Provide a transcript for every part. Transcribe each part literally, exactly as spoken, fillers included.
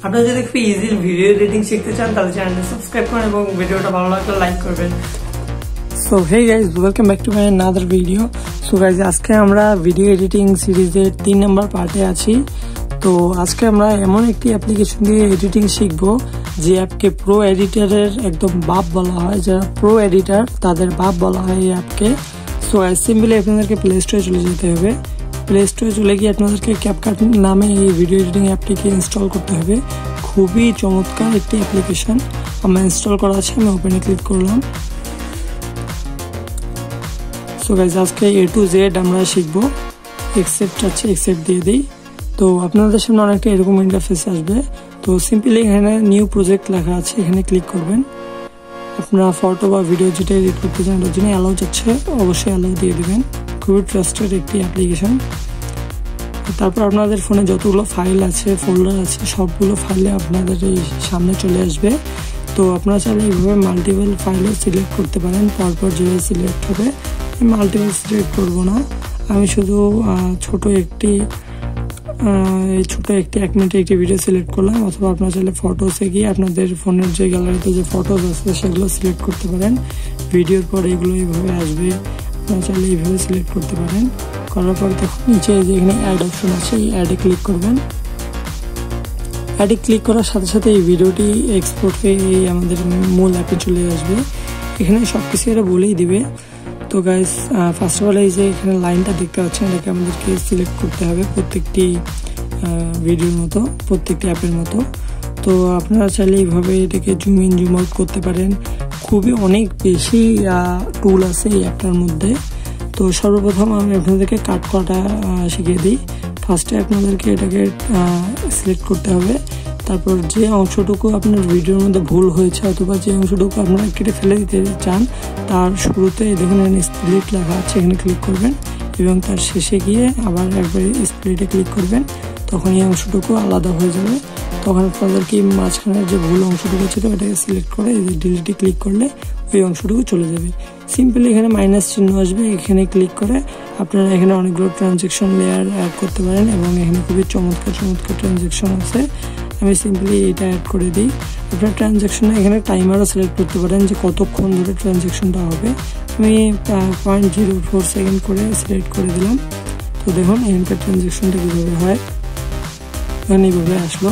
আপনারা যদি খুব ইজি ভিডিও এডিটিং শিখতে চান তাহলে চ্যানেলটা সাবস্ক্রাইব করুন এবং ভিডিওটা ভালো লাগলে লাইক করবেন। So hey guys, welcome back to my another video. So guys, আজকে আমরা ভিডিও এডিটিং সিরিজের তিন নম্বর পার্টে আছি। তো আজকে আমরা এমন একটি অ্যাপ্লিকেশন দিয়ে এডিটিং শিখবো যে অ্যাপকে প্রো এডিটরের একদম বাপ বলা হয়। যারা প্রো এডিটর তাদের বাপ বলা হয় এই অ্যাপকে। সো সিম্পলি আপনাদেরকে প্লে স্টোরে চলে যেতে হবে। প্লে স্টোরে চলে গিয়ে আপনাদেরকে ক্যাপকাট নামে এই ভিডিও এডিটিং অ্যাপটিকে ইনস্টল করতে হবে। খুবই চমৎকার একটি অ্যাপ্লিকেশন। আমার ইনস্টল করা আছে, আমি ওপেনে ক্লিক করলাম। সো গাইজ, আজকে এ টু জেড আমরা শিখবো। এক্সেপ্ট আছে, এক্সেপ্ট দিয়ে দিই। তো আপনাদের সামনে অনেকটা এরকম ইন্টারফেস আসবে। তো সিম্পলি এখানে নিউ প্রজেক্ট লেখা আছে, এখানে ক্লিক করবেন। আপনারা ফটো বা ভিডিও যেটা এডিট করতে চান ওর জন্য অ্যালাউ চাচ্ছে, অবশ্যই অ্যালাউ দিয়ে দিবেন। খুবই ট্রাস্টেড একটি অ্যাপ্লিকেশন। তারপর আপনাদের ফোনে যতগুলো ফাইল আছে, ফোল্ডার আছে, সবগুলো ফাইলে আপনাদের এই সামনে চলে আসবে। তো আপনারা চাইলে এইভাবে মাল্টিপল ফাইলও সিলেক্ট করতে পারেন, পরপর যেভাবে সিলেক্ট হবে। আমি মাল্টিপল সিলেক্ট করবো না, আমি শুধু ছোট একটি এই ছোট একটি এক মিনিটে একটি ভিডিও সিলেক্ট করলাম। অথবা আপনারা চাইলে ফটোসে গিয়ে আপনাদের ফোনের যে গ্যালারিতে যে ফটোস আছে সেগুলো সিলেক্ট করতে পারেন। ভিডিওর পর এগুলো এইভাবে আসবে, আপনারা চাইলে এইভাবে সিলেক্ট করতে পারেন। করার পর দেখুন নিচে যে এখানে অ্যাড অপশন আছে, এই অ্যাডে ক্লিক করবেন। অ্যাডে ক্লিক করার সাথে সাথে এই ভিডিওটি এক্সপোর্ট হয়ে আমাদের মূল অ্যাপে চলে আসবে। এখানে সব কিছু এটা বলেই দিবে। তো গাইস, ফার্স্ট অফ অল এই যে এখানে লাইনটা দেখতে পাচ্ছেন, এটাকে আমাদেরকে সিলেক্ট করতে হবে প্রত্যেকটি ভিডিওর মতো, প্রত্যেকটি অ্যাপের মতো। তো আপনারা চাইলে এইভাবে এটাকে জুম ইন জুম আউট করতে পারেন। খুবই অনেক বেশি টুল আছে এই অ্যাপটার মধ্যে। তো সর্বপ্রথম আমি আপনাদেরকে কাট করাটা শিখিয়ে দিই। ফার্স্টে আপনাদেরকে এটাকে সিলেক্ট করতে হবে। তারপর যে অংশটুকু আপনার ভিডিওর মধ্যে ভুল হয়েছে অথবা যে অংশটুকু আপনারা কেটে ফেলে দিতে চান তার শুরুতে দেখুন স্প্লিট লেখা আছে, এখানে ক্লিক করবেন এবং তার শেষে গিয়ে আবার একবার স্প্লিটে ক্লিক করবেন। তখন এই অংশটুকু আলাদা হয়ে যাবে। তখন আপনাদেরকে মাঝখানের যে ভুল অংশটুকু ছিল এটাকে সিলেক্ট করে ডিলিটে ক্লিক করলে ওই অংশটুকু চলে যাবে। সিম্পলি এখানে মাইনাস চিহ্ন আসবে, এখানে ক্লিক করে আপনারা এখানে অনেকগুলো ট্রানজেকশন লেয়ার অ্যাড করতে পারেন এবং এখানে খুবই চমৎকার চমৎকার ট্রানজেকশন আছে। আমি সিম্পলি এটা অ্যাড করে দিই। আপনার ট্রানজ্যাকশনে এখানে টাইমারও সিলেক্ট করতে পারেন যে কতক্ষণ ধরে ট্রানজ্যাকশনটা হবে। আমি পয়েন্ট জিরো ফোর সেকেন্ড করে সিলেক্ট করে দিলাম। তো দেখুন এখানকার ট্রানজ্যাকশনটা কীভাবে হয়, এখানে এইভাবে আসলো।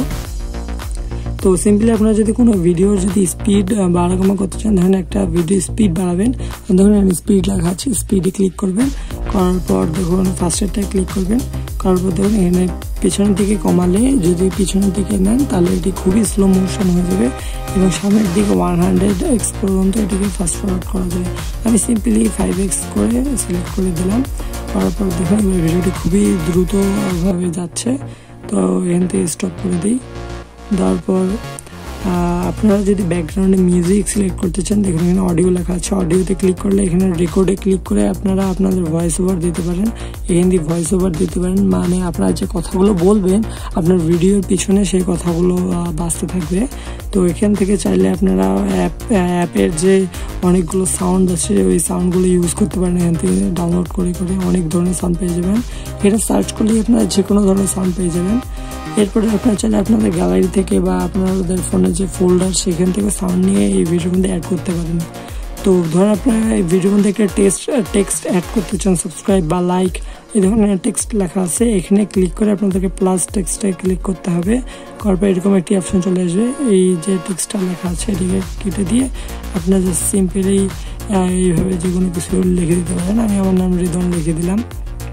তো সিম্পলি আপনারা যদি কোনো ভিডিওর যদি স্পিড বাড়াকমা করতে চান, ধরেন একটা ভিডিও স্পিড বাড়াবেন, ধরুন আমি স্পিড লেখা আছে, স্পিডে ক্লিক করবেন। করার পর দেখুন ফার্স্টেরটায় ক্লিক করবেন। করার পর দেখুন এখানে পিছনের দিকে কমালে, যদি পিছনের দিকে নেন তাহলে এটি খুবই স্লো মোশন হয়ে যাবে এবং সামনের দিকে ওয়ান হান্ড্রেড এক্স পর্যন্ত এটিকে ফাস্ট ফরওয়ার্ড করা যায়। আমি সিম্পলি ফাইভ এক্স করে সিলেক্ট করে দিলাম। করার পর দেখুন ভিডিওটি খুবই দ্রুতভাবে যাচ্ছে। তো এখান থেকে স্টপ করে দিই। তারপর আপনারা যদি ব্যাকগ্রাউন্ডে মিউজিক সিলেক্ট করতে চান, দেখুন এখানে অডিও লেখা আছে, অডিওতে ক্লিক করলে এখানে রেকর্ডে ক্লিক করে আপনারা আপনাদের ভয়েস ওভার দিতে পারেন। এখান দিয়ে ভয়েস ওভার দিতে পারেন, মানে আপনারা যে কথাগুলো বলবেন আপনার ভিডিওর পিছনে সেই কথাগুলো বাজতে থাকবে। তো এখান থেকে চাইলে আপনারা অ্যাপ অ্যাপের যে অনেকগুলো সাউন্ড আছে ওই সাউন্ডগুলো ইউজ করতে পারেন। এখান থেকে ডাউনলোড করে করে অনেক ধরনের সাউন্ড পেয়ে যাবেন। এটা সার্চ করলেই আপনারা যে কোনো ধরনের সাউন্ড পেয়ে যাবেন। এরপরে আপনারা চাইলে আপনাদের গ্যালারি থেকে বা আপনাদের ফোনের যে ফোল্ডার সেখান থেকে সাউন্ড নিয়ে এই ভিডিওর মধ্যে অ্যাড করতে পারেন। তো ধরুন আপনারা এই ভিডিওর মধ্যে একটা টেক্সট টেক্সট অ্যাড করতে চান, সাবস্ক্রাইব বা লাইক এই ধরনের টেক্সট লেখা আছে, এখানে ক্লিক করে আপনাদেরকে প্লাস টেক্সটে ক্লিক করতে হবে। করার পর এরকম একটি অপশন চলে আসবে। এই যে টেক্সটটা লেখা আছে এটিকে কেটে দিয়ে আপনারা জাস্ট সিম্পলি এইভাবে যে কোনো কিছু লিখে দিতে পারেন। আমি আমার নাম রিদন লিখে দিলাম।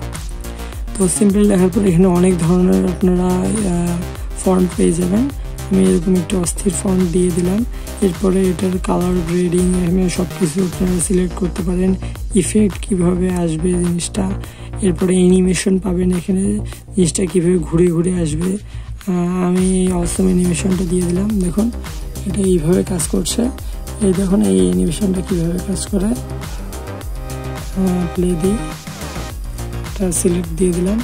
তো সিম্পলি লেখার পর এখানে অনেক ধরনের আপনারা ফন্ট পেয়ে যাবেন। আমি এরকম একটু অস্থির ফন্ট দিয়ে দিলাম। এরপরে এটার কালার গ্রেডিং এখানে সব কিছু আপনারা সিলেক্ট করতে পারেন। ইফেক্ট কিভাবে আসবে জিনিসটা, এরপরে অ্যানিমেশন পাবেন, এখানে জিনিসটা কীভাবে ঘুরে ঘুরে আসবে। আমি অসম অ্যানিমেশনটা দিয়ে দিলাম। দেখুন এটা এইভাবে কাজ করছে। এই দেখুন এই অ্যানিমেশনটা কীভাবে কাজ করে। প্লে দিই, এটা সিলেক্ট দিয়ে দিলাম।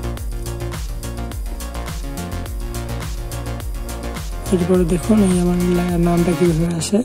এরপরে দেখুন এই আমার নামটা কীভাবে আসে,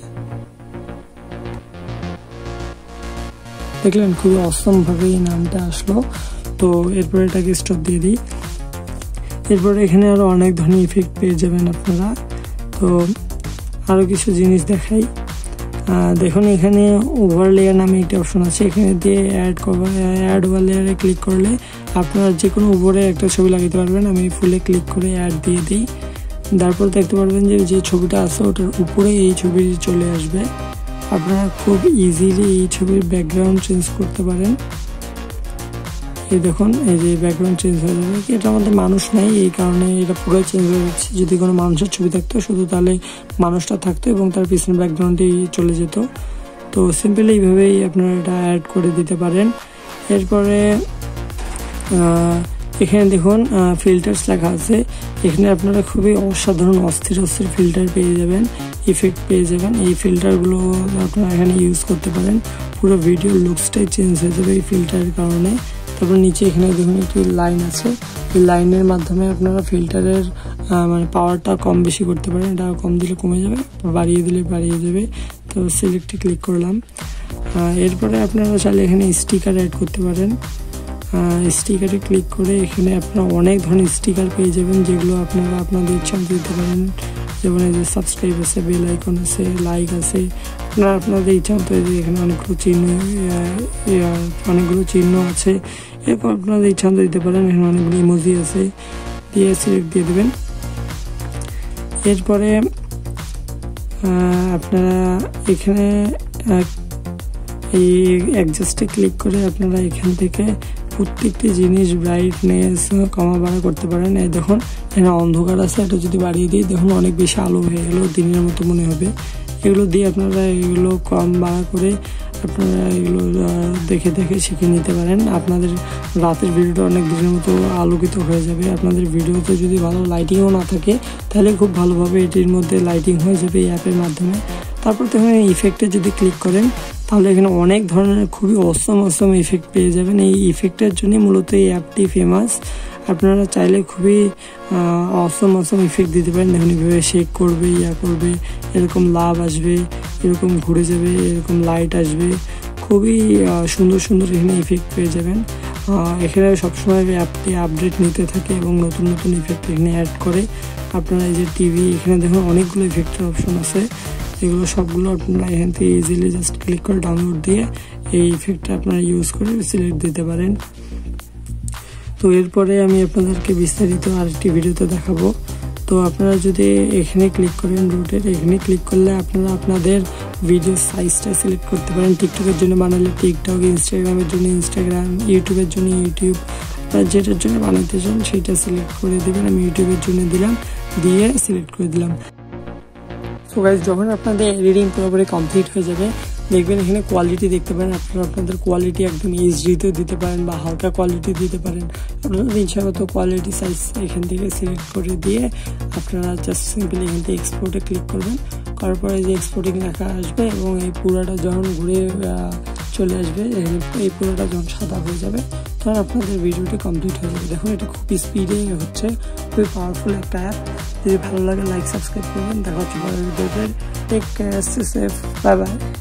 দেখলেন খুবই অসমভাবে এই নামটা আসলো। তো এরপরে এটাকে স্টপ দিয়ে দিই। এরপরে এখানে আরো অনেক ধরনের ইফেক্ট পেয়ে যাবেন আপনারা। তো আরো কিছু জিনিস দেখাই। দেখুন এখানে ওভার লেয়ার নামে একটা অপশন আছে, এখানে দিয়ে অ্যাড কভার অ্যাড ওভার লেয়ারে ক্লিক করলে আপনারা যে কোনো উপরে একটা ছবি লাগাতে পারবেন। আমি ফুলে ক্লিক করে অ্যাড দিয়ে দিই, তারপর দেখতে পারবেন যে যে ছবিটা আছে ওটার উপরে এই ছবি চলে আসবে। আপনারা খুব ইজিলি এই ছবির ব্যাকগ্রাউন্ড চেঞ্জ করতে পারেন। এই দেখুন এই যে ব্যাকগ্রাউন্ড চেঞ্জ হয়ে যাবে, এটার মধ্যে মানুষ নাই এই কারণে এটা পুরোই চেঞ্জ হয়ে যাচ্ছে। যদি কোনো মানুষের ছবি থাকতো শুধু তাহলে মানুষটা থাকতো এবং তার পিছনের ব্যাকগ্রাউন্ডেই চলে যেত। তো সিম্পলি এইভাবেই আপনারা এটা অ্যাড করে দিতে পারেন। এরপরে এখানে দেখুন ফিল্টার্স লেখা আছে, এখানে আপনারা খুবই অসাধারণ অস্থির অস্থির ফিল্টার পেয়ে যাবেন, ইফেক্ট পেয়ে যাবেন। এই ফিল্টারগুলো আপনারা এখানে ইউজ করতে পারেন, পুরো ভিডিও লুকসটাই চেঞ্জ হয়ে যাবে এই ফিল্টারের কারণে। তারপর নিচে এখানে দেখুন একটি লাইন আছে, এই লাইনের মাধ্যমে আপনারা ফিল্টারের মানে পাওয়ারটা কম বেশি করতে পারেন, এটা কম দিলে কমে যাবে, বাড়িয়ে দিলে বাড়িয়ে যাবে। তো সিলেক্টে ক্লিক করলাম। এরপরে আপনারা চাইলে এখানে স্টিকার অ্যাড করতে পারেন। স্টিকারে ক্লিক করে এখানে আপনারা অনেক ধরনের স্টিকার পেয়ে যাবেন, যেগুলো আপনারা আপনাদের ইচ্ছা দিতে পারেন। যেমন এই যে সাবস্ক্রাইব আছে, বেল আইকন আছে, লাইক আছে, আপনারা আপনাদের ইচ্ছা মতো এখানে অনেকগুলো চিহ্ন অনেকগুলো চিহ্ন আছে, এরপর আপনাদের ইচ্ছা মতো দিতে পারেন। এখানে অনেকগুলো ইমোজি আছে, দিয়ে সিলেক্ট দিয়ে দেবেন। এরপরে আপনারা এখানে এই অ্যাডজাস্টে ক্লিক করে আপনারা এখান থেকে প্রত্যেকটি জিনিস ব্রাইটনেস কমা বাড়া করতে পারেন। এই দেখুন এখানে অন্ধকার আছে, এটা যদি বাড়িয়ে দিই দেখুন অনেক বেশি আলো হয়ে গেল, দিনের মতো মনে হবে। এগুলো দিয়ে আপনারা এগুলো কম বাড়া করে আপনারা এগুলো দেখে দেখে শিখে নিতে পারেন। আপনাদের রাতের ভিডিওটা অনেক দিনের মতো আলোকিত হয়ে যাবে। আপনাদের ভিডিওতে যদি ভালো লাইটিংও না থাকে তাহলে খুব ভালোভাবে এটির মধ্যে লাইটিং হয়ে যাবে এই অ্যাপের মাধ্যমে। তারপর তো এখানে ইফেক্টে যদি ক্লিক করেন তাহলে এখানে অনেক ধরনের খুবই অসম অসম ইফেক্ট পেয়ে যাবেন। এই ইফেক্টের জন্য মূলত এই অ্যাপটি ফেমাস। আপনারা চাইলে খুবই অসম অসম ইফেক্ট দিতে পারেন। দেখুন এইভাবে শেক করবে, ইয়া করবে, এরকম লাভ আসবে, এরকম ঘুরে যাবে, এরকম লাইট আসবে, খুবই সুন্দর সুন্দর এখানে ইফেক্ট পেয়ে যাবেন। এখানে সবসময় অ্যাপটি আপডেট নিতে থাকে এবং নতুন নতুন ইফেক্ট এখানে অ্যাড করে। আপনারা এই যে টিভি, এখানে দেখুন অনেকগুলো ইফেক্টের অপশন আছে, এগুলো সবগুলো আপনারা এখান থেকে ইজিলি জাস্ট ক্লিক করে ডাউনলোড দিয়ে এই ইফেক্টটা আপনারা ইউজ করে সিলেক্ট দিতে পারেন। তো এরপরে আমি আপনাদেরকে বিস্তারিত আরেকটি ভিডিওতে দেখাবো। তো আপনারা যদি এখানে ক্লিক করেন রুটের, এখানে ক্লিক করলে আপনারা আপনাদের ভিডিও সাইজটা সিলেক্ট করতে পারেন। টিকটকের জন্য বানালে টিকটক, ইনস্টাগ্রামের জন্য ইনস্টাগ্রাম, ইউটিউবের জন্য ইউটিউব, আপনারা যেটার জন্য বানাতে চান সেটা সিলেক্ট করে দেবেন। আমি ইউটিউবের জন্য দিলাম, দিয়ে সিলেক্ট করে দিলাম। সো গাইস, যখন আপনাদের এডিটিং পুরোপুরি কমপ্লিট হয়ে যাবে দেখবেন এখানে কোয়ালিটি দেখতে পারেন। আপনারা আপনাদের কোয়ালিটি একদম এইচডিতে দিতে পারেন বা হালকা কোয়ালিটি দিতে পারেন। আপনাদের ইচ্ছা মতো কোয়ালিটি সাইজ এখান থেকে সিলেক্ট করে দিয়ে আপনারা জাস্ট সিম্পলি এখান থেকে এক্সপোর্টে ক্লিক করবেন। করার পরে যে এক্সপোর্টিং লেখা আসবে এবং এই পুরোটা যখন ঘুরে চলে আসবে, এখানে এই পুরোটা যখন সাদা হয়ে যাবে তখন আপনাদের ভিডিওটি কমপ্লিট হয়ে যাবে। দেখুন এটা খুব স্পিডে হচ্ছে, খুবই পাওয়ারফুল একটা অ্যাপ। যদি ভালো লাগে লাইক সাবস্ক্রাইব করবেন। দেখা হচ্ছে পরের ভিডিওতে। Take care, stay safe, bye by.